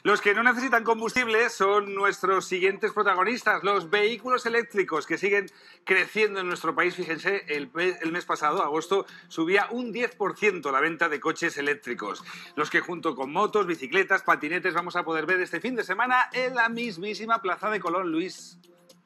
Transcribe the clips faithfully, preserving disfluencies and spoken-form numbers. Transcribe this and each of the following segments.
Los que no necesitan combustible son nuestros siguientes protagonistas, los vehículos eléctricos que siguen creciendo en nuestro país. Fíjense, el, el mes pasado, agosto, subía un diez por ciento la venta de coches eléctricos. Los que junto con motos, bicicletas, patinetes vamos a poder ver este fin de semana en la mismísima Plaza de Colón, Luis.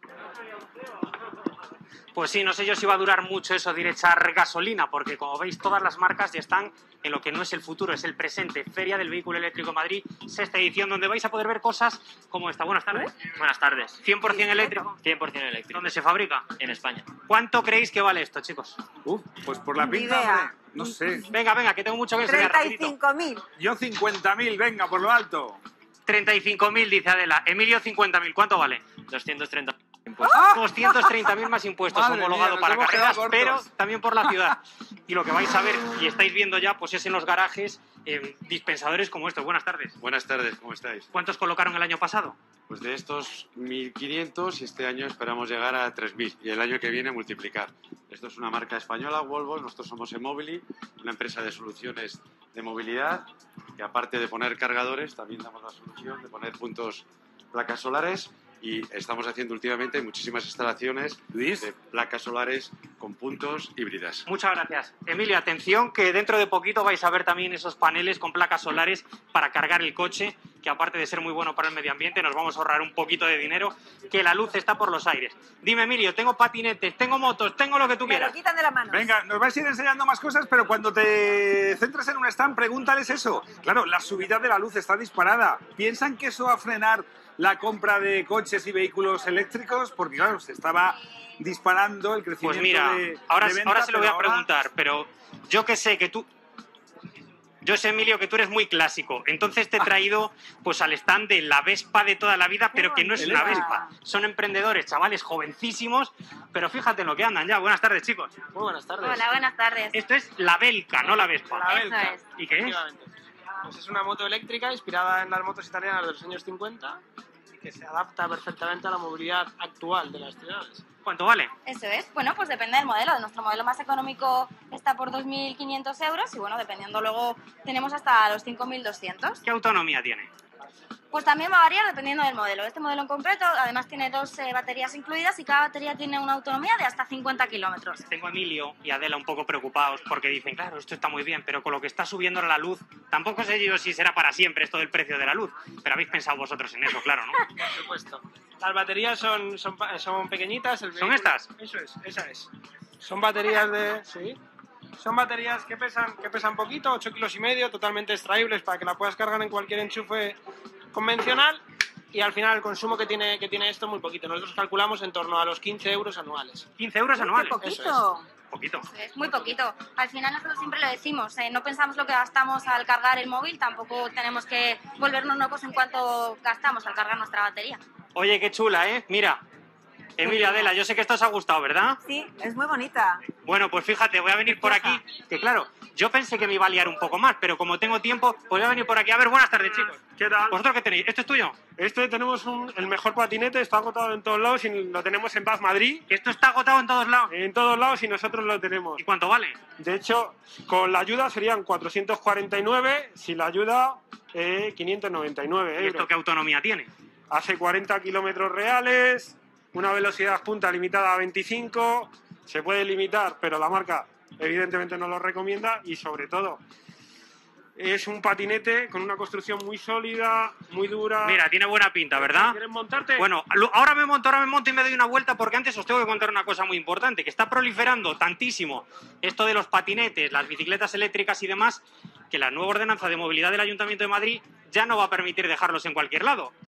Pues sí, no sé yo si va a durar mucho eso de ir a echar gasolina, porque como veis todas las marcas ya están en lo que no es el futuro, es el presente. Feria del Vehículo Eléctrico Madrid, sexta edición, donde vais a poder ver cosas como esta. Buenas tardes. Buenas tardes. ¿cien por cien eléctrico? cien por cien eléctrico. ¿Dónde se fabrica? En España. ¿Cuánto creéis que vale esto, chicos? Uf, pues por la Ni pinta, idea. hombre, no sé. Venga, venga, que tengo mucho que enseñar. treinta y rapidito. cinco mil. Yo cincuenta mil, venga, por lo alto. treinta y cinco mil, dice Adela. Emilio, cincuenta mil. ¿Cuánto vale? doscientos treinta impuestos. doscientos treinta mil más impuestos, Madre homologado mía, nos para hemos carreras, quedado pero cortos. también por la ciudad. Y lo que vais a ver, y estáis viendo ya, pues es en los garajes, eh, dispensadores como estos. Buenas tardes. Buenas tardes, ¿cómo estáis? ¿Cuántos colocaron el año pasado? Pues de estos mil quinientos y este año esperamos llegar a tres mil y el año que viene multiplicar. Esto es una marca española, Volvo, nosotros somos Emobili, una empresa de soluciones de movilidad que aparte de poner cargadores también damos la solución de poner puntos placas solares y estamos haciendo últimamente muchísimas instalaciones Luis. de placas solares con puntos híbridas. Muchas gracias. Emilio, atención, que dentro de poquito vais a ver también esos paneles con placas solares para cargar el coche, que aparte de ser muy bueno para el medio ambiente, nos vamos a ahorrar un poquito de dinero, que la luz está por los aires. Dime, Emilio, tengo patinetes, tengo motos, tengo lo que tú Me lo quieras. quitan de la mano. Venga, nos vais a ir enseñando más cosas, pero cuando te centres en un stand, pregúntales eso. Claro, la subida de la luz está disparada. ¿Piensan que eso va a frenar la compra de coches y vehículos eléctricos? Porque, claro, se estaba disparando el crecimiento Pues mira, de, ahora, de venta, ahora se lo voy pero a ahora- preguntar, pero yo que sé que tú... Yo sé, Emilio, que tú eres muy clásico. Entonces te he traído pues al stand de la Vespa de toda la vida, pero que no es una bonita. Vespa. Son emprendedores, chavales jovencísimos, pero fíjate en lo que andan ya. Buenas tardes, chicos. Muy buenas tardes. Hola, buenas tardes. Esto es la Velca, no la Vespa. La Velca. Eso es. ¿Y qué es? Efectivamente. Pues es una moto eléctrica inspirada en las motos italianas de los años cincuenta y que se adapta perfectamente a la movilidad actual de las ciudades. ¿Cuánto vale? Eso es. Bueno, pues depende del modelo. Nuestro modelo más económico está por dos mil quinientos euros y bueno, dependiendo luego tenemos hasta los cinco mil doscientos. ¿Qué autonomía tiene? Pues también va a variar dependiendo del modelo. Este modelo en concreto además tiene dos eh, baterías incluidas y cada batería tiene una autonomía de hasta cincuenta kilómetros. Tengo a Emilio y a Adela un poco preocupados porque dicen, claro, esto está muy bien, pero con lo que está subiendo la luz, tampoco sé yo si será para siempre esto del precio de la luz, pero habéis pensado vosotros en eso, claro, ¿no? Por supuesto. Las baterías son, son, pa- son pequeñitas. El ¿Son vehículo- estas? Eso es, esa es. Son baterías de... Sí. Son baterías que pesan, que pesan poquito, ocho kilos y medio, totalmente extraíbles para que la puedas cargar en cualquier enchufe convencional. Y al final el consumo que tiene, que tiene esto es muy poquito. Nosotros calculamos en torno a los quince euros anuales. quince euros anuales. ¡Qué Eso poquito! Poquito. Eso es, muy poquito. Al final nosotros siempre lo decimos, eh, no pensamos lo que gastamos al cargar el móvil, tampoco tenemos que volvernos locos en cuanto gastamos al cargar nuestra batería. Oye, qué chula, ¿eh? Mira. Emilio, Adela, yo sé que esto os ha gustado, ¿verdad? Sí, es muy bonita. Bueno, pues fíjate, voy a venir por aquí, que claro, yo pensé que me iba a liar un poco más, pero como tengo tiempo, pues voy a venir por aquí. A ver, buenas tardes, chicos. ¿Qué tal? ¿Vosotros qué tenéis? ¿Esto es tuyo? Este tenemos un- el mejor patinete, está agotado en todos lados y lo tenemos en Paz Madrid. ¿Esto está agotado en todos lados? En todos lados y nosotros lo tenemos. ¿Y cuánto vale? De hecho, con la ayuda serían cuatrocientos cuarenta y nueve, sin la ayuda eh, quinientos noventa y nueve ¿Y euros. esto qué autonomía tiene? Hace cuarenta kilómetros reales, una velocidad punta limitada a veinticinco, se puede limitar, pero la marca evidentemente no lo recomienda y sobre todo es un patinete con una construcción muy sólida, muy dura. Mira, tiene buena pinta, ¿verdad? ¿Quieres montarte? Bueno, lo- ahora me monto, ahora me monto y me doy una vuelta porque antes os tengo que contar una cosa muy importante, que está proliferando tantísimo esto de los patinetes, las bicicletas eléctricas y demás, que la nueva ordenanza de movilidad del Ayuntamiento de Madrid ya no va a permitir dejarlos en cualquier lado.